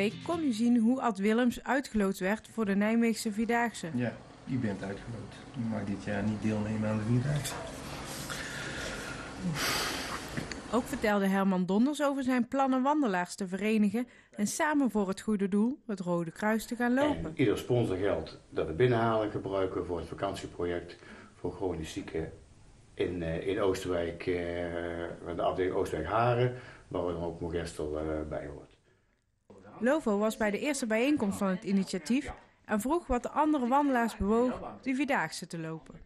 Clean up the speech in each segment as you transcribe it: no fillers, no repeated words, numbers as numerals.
week kon u zien hoe Ad Willems uitgeloot werd voor de Nijmeegse Vierdaagse. Ja, je bent uitgeloot. Je mag dit jaar niet deelnemen aan de Vierdaagse. Ook vertelde Herman Donders over zijn plannen wandelaars te verenigen en samen voor het goede doel, het Rode Kruis, te gaan lopen. En ieder sponsorgeld dat we binnenhalen gebruiken voor het vakantieproject voor chronisch zieken in Oosterwijk, de afdeling Oosterwijk-Haren, waar dan ook Mogestel bij hoort. Lovo was bij de eerste bijeenkomst van het initiatief en vroeg wat de andere wandelaars bewoog de Vierdaagse te lopen.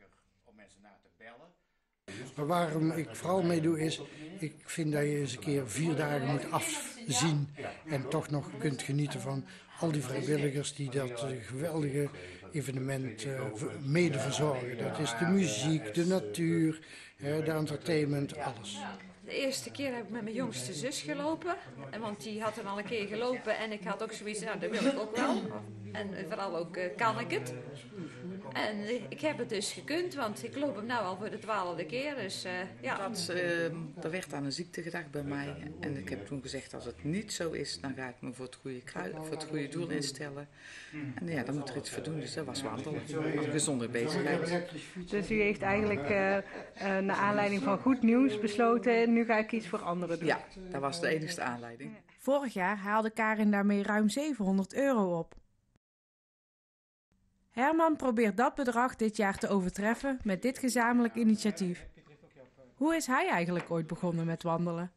Maar waarom ik vooral meedoe is, ik vind dat je eens een keer 4 dagen moet afzien en toch nog kunt genieten van al die vrijwilligers die dat geweldige evenement mede verzorgen. Dat is de muziek, de natuur, de entertainment, alles. De eerste keer heb ik met mijn jongste zus gelopen, want die had er al een keer gelopen en ik had ook zoiets, nou dat wil ik ook wel. En vooral ook kan ik het. En ik heb het dus gekund, want ik loop hem nu al voor de 12e keer. Dus, ja. Er werd aan een ziekte gedacht bij mij. En ik heb toen gezegd, als het niet zo is, dan ga ik me voor het goede doel instellen. En ja, dan moet er iets voor doen. Dus dat was wandelen. Als gezonde bezigheid. Dus u heeft eigenlijk naar aanleiding van goed nieuws besloten, nu ga ik iets voor anderen doen. Ja, dat was de enigste aanleiding. Vorig jaar haalde Karin daarmee ruim €700 op. Herman probeert dat bedrag dit jaar te overtreffen met dit gezamenlijk initiatief. Hoe is hij eigenlijk ooit begonnen met wandelen?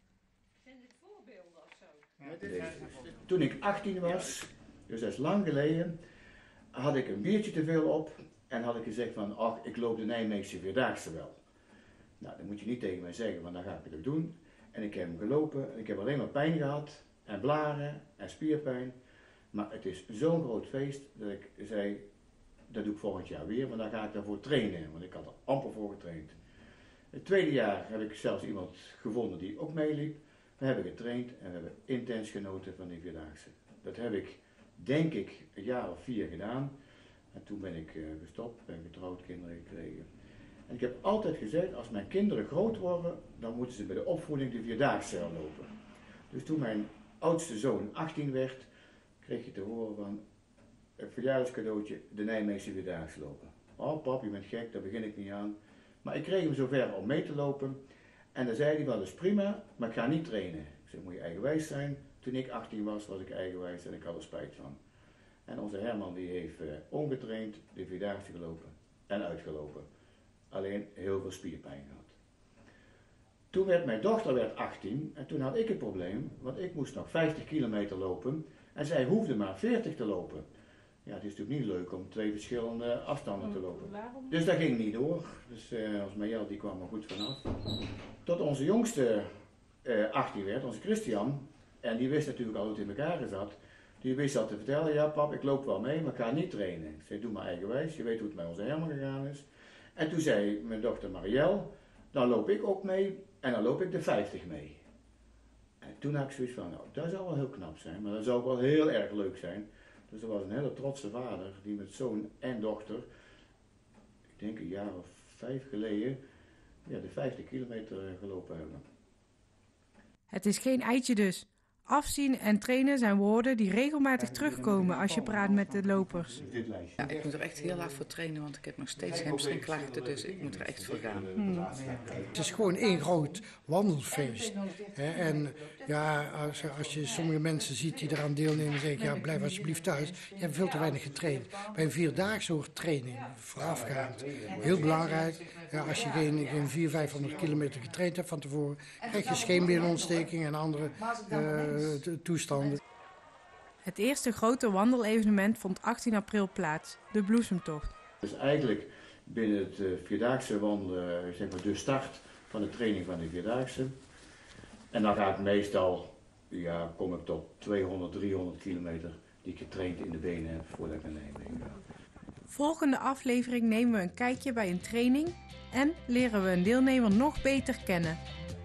Toen ik 18 was, dus dat is lang geleden, had ik een biertje te veel op en had ik gezegd van, ach, ik loop de Nijmeegse Vierdaagse wel. Nou, dat moet je niet tegen mij zeggen, want dan ga ik het ook doen. En ik heb hem gelopen en ik heb alleen maar pijn gehad en blaren en spierpijn. Maar het is zo'n groot feest dat ik zei, dat doe ik volgend jaar weer, maar dan ga ik daarvoor trainen, want ik had er amper voor getraind. Het tweede jaar heb ik zelfs iemand gevonden die ook meeliep. We hebben getraind en we hebben intens genoten van die Vierdaagse. Dat heb ik, denk ik, een jaar of 4 gedaan. En toen ben ik gestopt, ben getrouwd, kinderen gekregen. En ik heb altijd gezegd, als mijn kinderen groot worden, dan moeten ze bij de opvoeding de Vierdaagse lopen. Dus toen mijn oudste zoon 18 werd, kreeg je te horen van, een verjaardagscadeautje, de Nijmeegse Vierdaagse lopen. Oh pap, je bent gek, daar begin ik niet aan. Maar ik kreeg hem zover om mee te lopen. En dan zei hij, wel, dat is prima, maar ik ga niet trainen. Ik zei, moet je eigenwijs zijn. Toen ik 18 was, was ik eigenwijs en ik had er spijt van. En onze Herman die heeft ongetraind de Vierdaagse gelopen en uitgelopen. Alleen heel veel spierpijn gehad. Toen werd mijn dochter 18 en toen had ik een probleem, want ik moest nog 50 kilometer lopen en zij hoefde maar 40 te lopen. Ja, het is natuurlijk niet leuk om 2 verschillende afstanden te lopen. Dus dat ging niet door. Dus ons Majel die kwam er goed vanaf. Tot onze jongste 18 werd, onze Christian, en die wist natuurlijk al hoe het in elkaar zat. Die wist al te vertellen, ja pap, ik loop wel mee, maar ik ga niet trainen. Ik zei, doe maar eigenwijs, je weet hoe het met onze Herman gegaan is. En toen zei mijn dochter Marielle, dan loop ik ook mee en dan loop ik de 50 mee. En toen had ik zoiets van, nou, dat zou wel heel knap zijn, maar dat zou ook wel heel erg leuk zijn. Dus er was een hele trotse vader die met zoon en dochter, ik denk een jaar of 5 geleden, ja, de 50 kilometer gelopen hebben. Het is geen eitje dus. Afzien en trainen zijn woorden die regelmatig terugkomen als je praat met de lopers. Ja, ik moet er echt heel hard voor trainen, want ik heb nog steeds hamstringklachten, dus ik moet er echt voor gaan. Het is gewoon één groot wandelfeest. En ja, als je sommige mensen ziet die eraan deelnemen, zeg ik, ja, blijf alsjeblieft thuis. Je hebt veel te weinig getraind. Bij een Vierdaagse hoort training, voorafgaand. Heel belangrijk, ja, als je geen 400-500 kilometer getraind hebt van tevoren, krijg je scheenbeenontsteking en andere toestanden. Het eerste grote wandelevenement vond 18 april plaats, de Bloesemtocht. Dus eigenlijk binnen het Vierdaagse wandelen, zeg maar de start van de training van de Vierdaagse. En dan ga ik meestal, ja, kom ik tot 200, 300 kilometer die ik getraind in de benen heb voordat ik naar Nijmegen ga. Volgende aflevering nemen we een kijkje bij een training en leren we een deelnemer nog beter kennen.